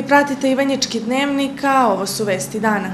pratite Ivanjički dnevnik, a ovo su vesti dana.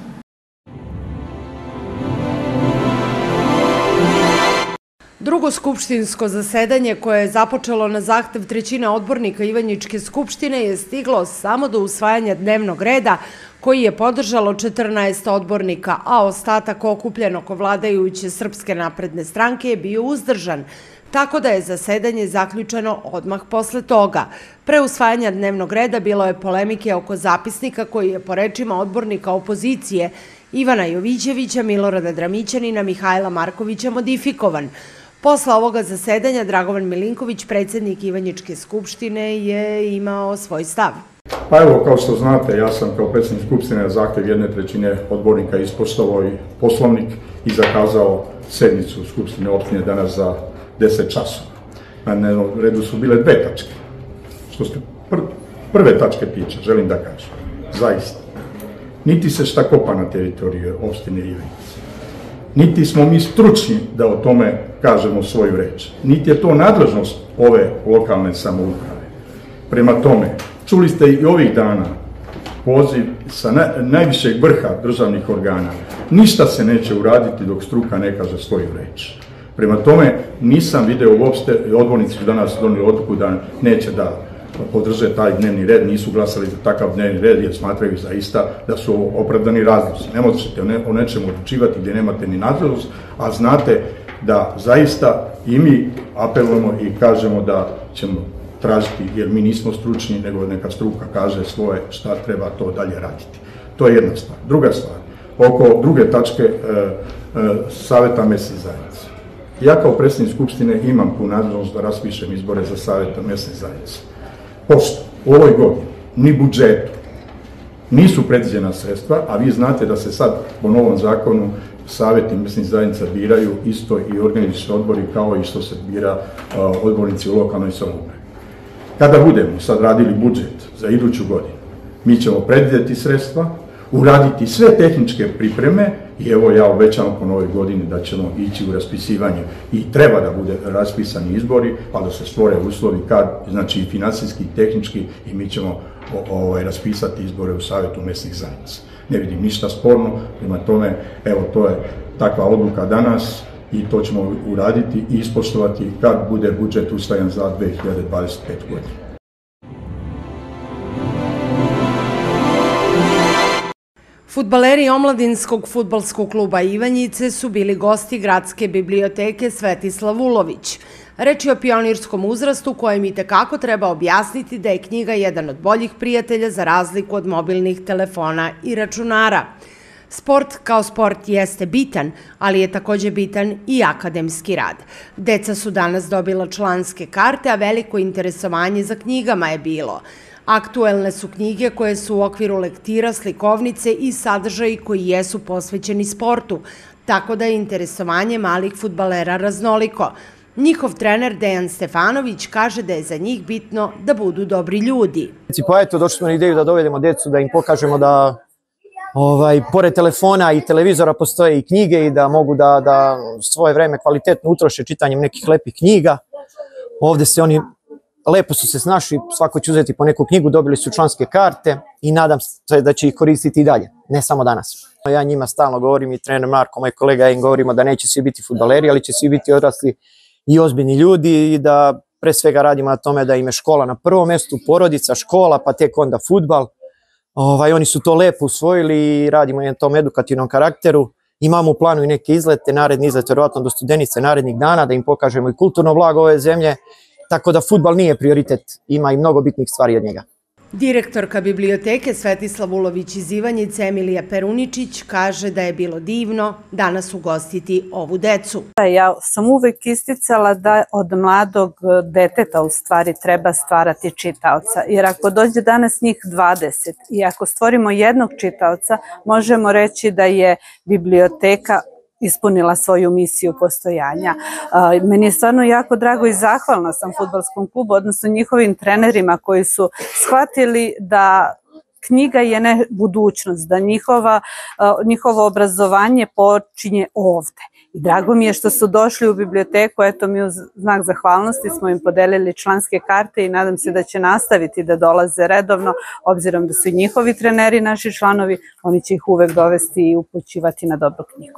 Drugo skupštinsko zasedanje koje je započelo na zahtev trećine odbornika Ivanjičke skupštine je stiglo samo do usvajanja dnevnog reda koji je podržalo 14 odbornika, a ostatak okupljen oko vladajuće Srpske napredne stranke je bio uzdržan, tako da je zasedanje zaključeno odmah posle toga. Pre usvajanja dnevnog reda bilo je polemike oko zapisnika koji je po rečima odbornika opozicije Ivana Jovićevića, Milorada Dramićanina, Mihajla Markovića modifikovan. Posle ovoga zasedanja Dragovan Milinković, predsjednik Ivanjičke skupštine, je imao svoj stav. Pa evo, kao što znate, ja sam kao predsjednik skupštine na zahtjev 1/3 odbornika ispoštovao i poslovnik i zakazao sednicu skupštine opštine danas za 10 časova. Na dnevnom redu su bile 2 tačke. Što se prve tačke tiče, želim da kažem, zaista, niti se šta kopa na teritoriju opštine Ivanjice, niti smo mi stručni da o tome kažemo svoju reč, niti je to nadležnost ove lokalne samouprave. Prema tome, čuli ste i ovih dana poziv sa najvišeg vrha državnih organa. Ništa se neće uraditi dok struka ne kaže svoju reč. Prema tome, nisam video uopšte, odbornici su danas donijeli odluku da neće da podrže taj dnevni red, nisu glasali za takav dnevni red jer smatraju zaista da su opravdani razlozi. Ne možete o nečemu odlučivati gdje nemate ni nadležnost, a znate da zaista i mi apelujemo i kažemo da ćemo tražiti, jer mi nismo stručni, nego neka struka kaže svoje šta treba to dalje raditi. To je jedna stvar. Druga stvar, oko druge tačke Saveta mesne zajednice. Ja kao predsjednik skupštine imam tu nadležnost da raspišem izbore za Saveta mesne zajednice. Pošto u ovoj godini ni budžetu nisu predviđena sredstva, a vi znate da se sad po novom zakonu savjeti mesnih zajednica biraju isto i organizacioni odbori kao i što se bira odbornici u lokalnoj samoupravi. Kada budemo sad radili budžet za iduću godinu, mi ćemo predvidjeti sredstva, uraditi sve tehničke pripreme i evo ja obećavam po novoj godini da ćemo ići u raspisivanje i treba da bude raspisani izbori, pa da se stvore uslovi znači i financijski i tehnički i mi ćemo raspisati izbore u Savjetu mesnih zajednica. Ne vidim ništa sporno, prema tome, evo to je takva odluka danas i to ćemo uraditi i ispoštovati kad bude budžet usvajan za 2025. godinu. Fudbaleri Omladinskog fudbalskog kluba Ivanjice su bili gosti Gradske biblioteke Svetislav Ulović. Reč je o pionirskom uzrastu kojem itekako treba objasniti da je knjiga jedan od boljih prijatelja za razliku od mobilnih telefona i računara. Sport kao sport jeste bitan, ali je također bitan i akademski rad. Deca su danas dobila članske karte, a veliko interesovanje za knjigama je bilo. Aktuelne su knjige koje su u okviru lektira, slikovnice i sadržaji koji jesu posvećeni sportu, tako da je interesovanje malih fudbalera raznoliko. Njihov trener Dejan Stefanović kaže da je za njih bitno da budu dobri ljudi. Pa eto, došli smo na ideju da dovedemo decu, da im pokažemo da pored telefona i televizora postoje i knjige i da mogu da svoje vreme kvalitetno utroše čitanjem nekih lepih knjiga. Ovde se oni lepo su se snašli, svako će uzeti po neku knjigu, dobili su članske karte i nadam se da će ih koristiti i dalje, ne samo danas. Ja njima stalno govorim i trener Marko, moj kolega, ja im govorimo da neće svi biti fudbaleri, ali će svi biti odrasli i ozbiljni ljudi i da pre svega radimo na tome da im je škola na prvom mjestu, porodica, škola, pa tek onda fudbal. Oni su to lepo usvojili i radimo na tom edukativnom karakteru. Imamo u planu i neke izlete, naredni izlet verovatno do Studenice narednih dana, da im pokažemo i kulturno blago ove zemlje, tako da fudbal nije prioritet, ima i mnogo bitnih stvari od njega. Direktorka biblioteke Svetislav Ulović iz Ivanjice Emilija Peruničić kaže da je bilo divno danas ugostiti ovu decu. Ja sam uvek isticala da od mladog deteta u stvari treba stvarati čitaoca, jer ako dođe danas njih 20 i ako stvorimo jednog čitaoca, možemo reći da je biblioteka ispunila svoju misiju postojanja. Meni je stvarno jako drago i zahvalna sam fudbalskom klubu, odnosno njihovim trenerima koji su shvatili da knjiga je budućnost, da njihovo obrazovanje počinje ovde. I drago mi je što su došli u biblioteku, eto mi u znak zahvalnosti smo im podelili članske karte i nadam se da će nastaviti da dolaze redovno, obzirom da su i njihovi treneri naši članovi, oni će ih uvek dovesti i upućivati na dobru knjigu.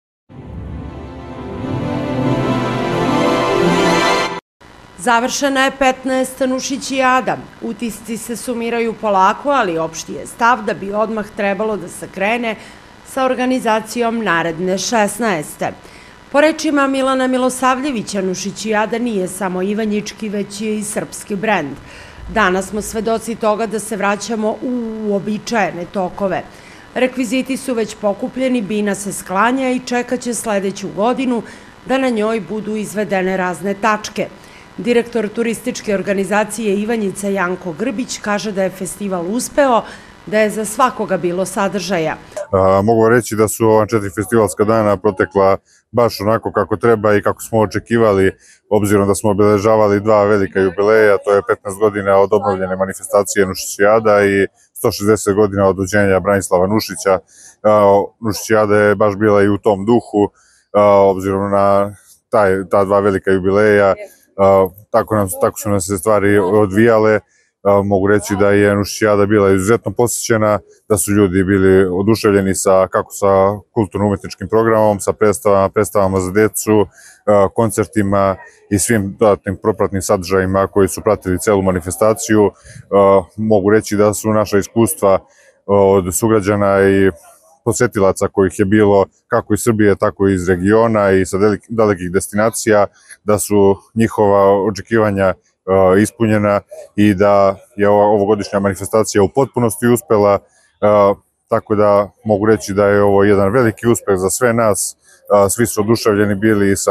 Završena je 15. Nušićijada. Utisci se sumiraju polako, ali opšti je stav da bi odmah trebalo da se krene sa organizacijom naredne 16. Po rečima Milana Milosavljevića, Nušićijada nije samo ivanjički, već je i srpski brend. Danas smo svedoci toga da se vraćamo u uobičajene tokove. Rekviziti su već pokupljeni, bina se sklanja i čekaće sledeću godinu da na njoj budu izvedene razne tačke. Direktor turističke organizacije Ivanjica Janko Grbić kaže da je festival uspeo, da je za svakoga bilo sadržaja. Mogu reći da su ova 4 festivalska dana protekla baš onako kako treba i kako smo očekivali, obzirom da smo obeležavali 2 velika jubileja, to je 15 godina od obnovljene manifestacije Nušićijada i 160 godina od rođenja Branislava Nušića. Nušićijada je baš bila i u tom duhu, obzirom na ta 2 velika jubileja. Tako su nam se stvari odvijale. Mogu reći da je Nušićijada bila izuzetno posjećena, da su ljudi bili oduševljeni kako sa kulturno-umetničkim programom, sa predstavama za decu, koncertima i svim dodatnim propratnim sadržajima koji su pratili celu manifestaciju. Mogu reći da su naša iskustva od sugrađana i posetilaca kojih je bilo kako iz Srbije, tako i iz regiona i sa dalekih destinacija, da su njihova očekivanja ispunjena i da je ovogodišnja manifestacija u potpunosti uspela, tako da mogu reći da je ovo jedan veliki uspeh za sve nas. Svi su oduševljeni bili sa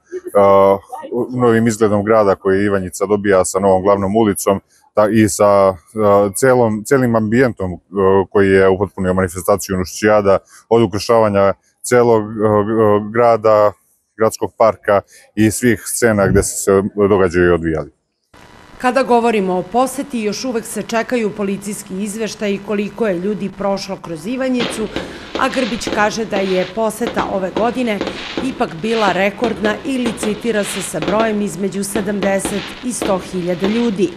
novim izgledom grada koji Ivanjica dobija, sa novom glavnom ulicom i sa celim ambijentom koji je upotpunio manifestaciju Nušićijada, od ukrašavanja celog grada, gradskog parka i svih scena gde se događaju odvijali. Kada govorimo o poseti, još uvek se čekaju policijski izveštaji koliko je ljudi prošlo kroz Ivanjicu, a Grbić kaže da je poseta ove godine ipak bila rekordna i licitira se sa brojem između 70 i 100.000 ljudi.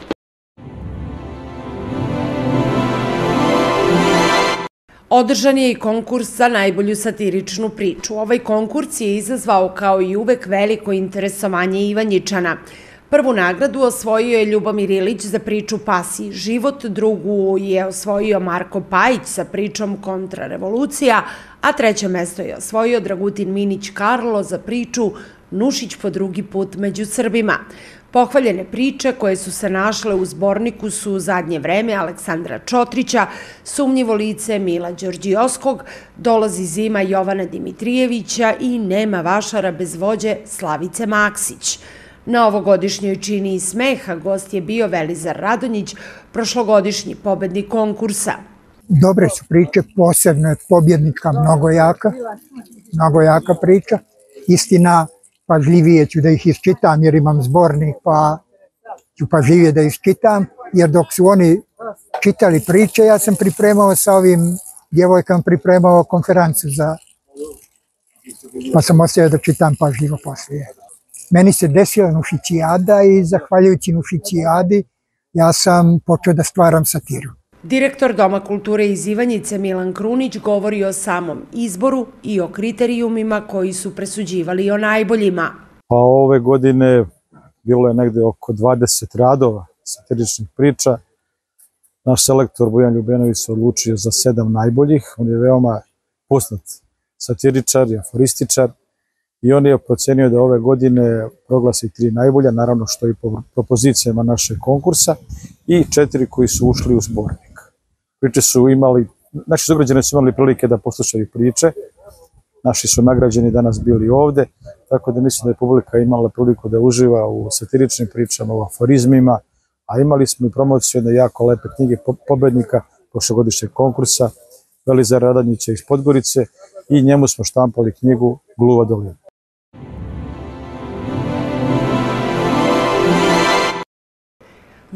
Održan je i konkurs za najbolju satiričnu priču. Ovaj konkurs je izazvao kao i uvek veliko interesovanje Ivanjičana. Prvu nagradu osvojio je Ljubomir Ilić za priču Pasji život, drugu je osvojio Marko Pajić sa pričom Kontrarevolucija, a 3. mesto je osvojio Dragutin Minić Karlo za priču Nušić po drugi put među Srbima. Pohvaljene priče koje su se našle u zborniku su u zadnje vreme Aleksandra Čotrića, Sumnjivo lice Mila Đorđijoskog, Dolazi zima Jovana Dimitrijevića i Nema vašara bez vođe Slavice Maksić. Na ovogodišnjoj Čini i smeha gost je bio Velizar Radonjić, prošlogodišnji pobednik konkursa. Dobre su priče, posebno je pobjednika mnogo jaka priča. Istina, pažljivije ću da ih isčitam jer imam zbornik, pa ću pažljivije da isčitam, jer dok su oni čitali priče, ja sam pripremao sa ovim djevojkama konferenciju pa sam ostavio da čitam pažljivo poslije. Meni se desila Nušićijada i zahvaljujući Nušićijadi ja sam počeo da stvaram satiru. Direktor Doma kulture iz Ivanjice Milan Krunić govori o samom izboru i o kriterijumima koji su presuđivali o najboljima. Pa ove godine bilo je negde oko 20 radova satiričnih priča. Naš selektor Bojan Ljubenović se odlučio za 7 najboljih. On je veoma poznat satiričar i aforističar. I on je procenio da ove godine proglasi 3 najbolja, naravno što i po propozicijama našeg konkursa, i 4 koji su ušli u zbornik. Priče su imali, naši sugrađani su imali prilike da poslušaju priče, naši su nagrađeni danas bili ovde, tako da mislim da je publika imala priliku da uživa u satiričnim pričama, u aforizmima, a imali smo i promociju jedne jako lepe knjige pobednika prošlogodišnjeg konkursa, Velizara Radonjića iz Podgorice, i njemu smo štampali knjigu Gluva dolina.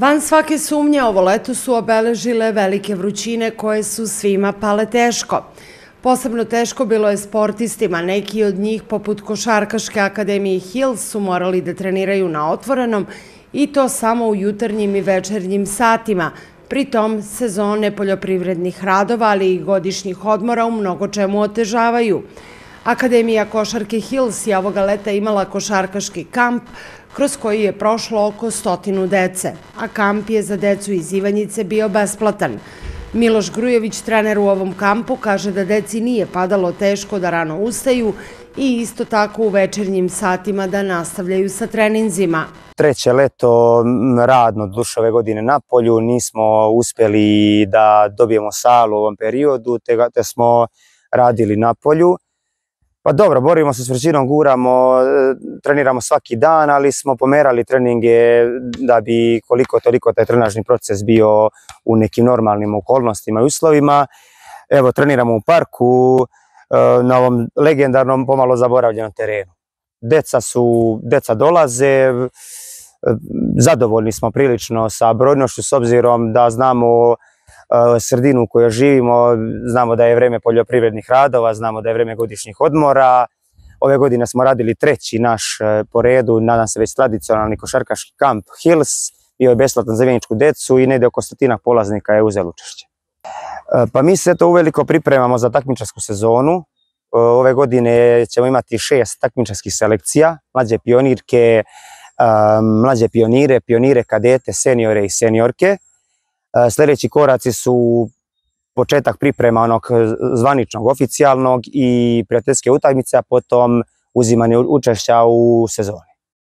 Van svake sumnje, ovo leto su obeležile velike vrućine koje su svima pale teško. Posebno teško bilo je sportistima. Neki od njih, poput Košarkaške akademije Hills, su morali da treniraju na otvorenom i to samo u jutarnjim i večernjim satima. Pritom, sezone poljoprivrednih radova, ali i godišnjih odmora u mnogo čemu otežavaju. Akademija košarke Hills je ovoga leta imala košarkaški kamp kroz koji je prošlo oko 100 dece, a kamp je za decu iz Ivanjice bio besplatan. Miloš Grujević, trener u ovom kampu, kaže da deci nije padalo teško da rano ustaju i isto tako u večernjim satima da nastavljaju sa treninzima. Treće leto radno duše ove godine na polju, nismo uspjeli da dobijemo salu u ovom periodu, te smo radili na polju. Pa dobro, borimo se s vrućinom, guramo, treniramo svaki dan, ali smo pomerali treninge da bi koliko toliko taj trenažni proces bio u nekim normalnim okolnostima i uslovima. Evo, treniramo u parku, na ovom legendarnom, pomalo zaboravljenom terenu. Deca dolaze, zadovoljni smo prilično sa brojnošću s obzirom da znamo sredinu u kojoj živimo, znamo da je vreme poljoprivrednih radova, znamo da je vreme godišnjih odmora. Ove godine smo radili treći naš po redu, nadam se već tradicionalni košarkaški kamp Hills, bio je besplatan za ivaničku decu i negde oko 100 polaznika je uzelo učešće. Pa mi se to uveliko pripremamo za takmičarsku sezonu. Ove godine ćemo imati 6 takmičarskih selekcija, mlađe pionirke, mlađe pionire, kadete, seniore i seniorke. Sljedeći koraci su početak priprema onog zvaničnog, oficijalnog i prijateljske utakmice, a potom uzimanje učešća u sezoni.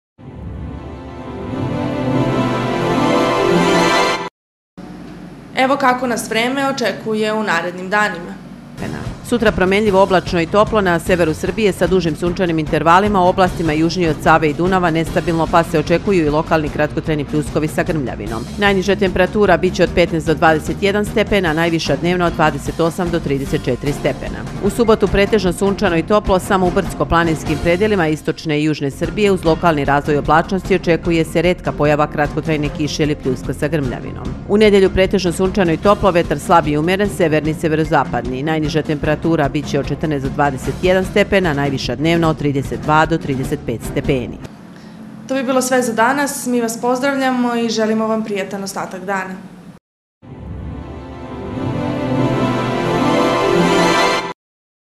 Evo kako nas vreme očekuje u narednim danima. Sutra promenljivo, oblačno i toplo na severu Srbije sa dužim sunčanim intervalima, u oblastima južnije od Save i Dunava nestabilno, pa se očekuju i lokalni kratkotrajni pljuskovi sa grmljavinom. Najniža temperatura biće od 15 do 21 stepena, a najviša dnevna od 28 do 34 stepena. U subotu pretežno sunčano i toplo, samo u brdsko-planinskim predelima istočne i južne Srbije uz lokalni razvoj oblačnosti očekuje se retka pojava kratkotrajne kiše ili pljuska sa grmljavinom. U nedelju pretežno sunčano i toplo, vetar slab i umeren, severni, severozapadni. Najniža temperatura biće od 14 do 21 stepena, najviša dnevna od 32 do 35 stepeni. To bi bilo sve za danas, mi vas pozdravljamo i želimo vam prijatan ostatak dana.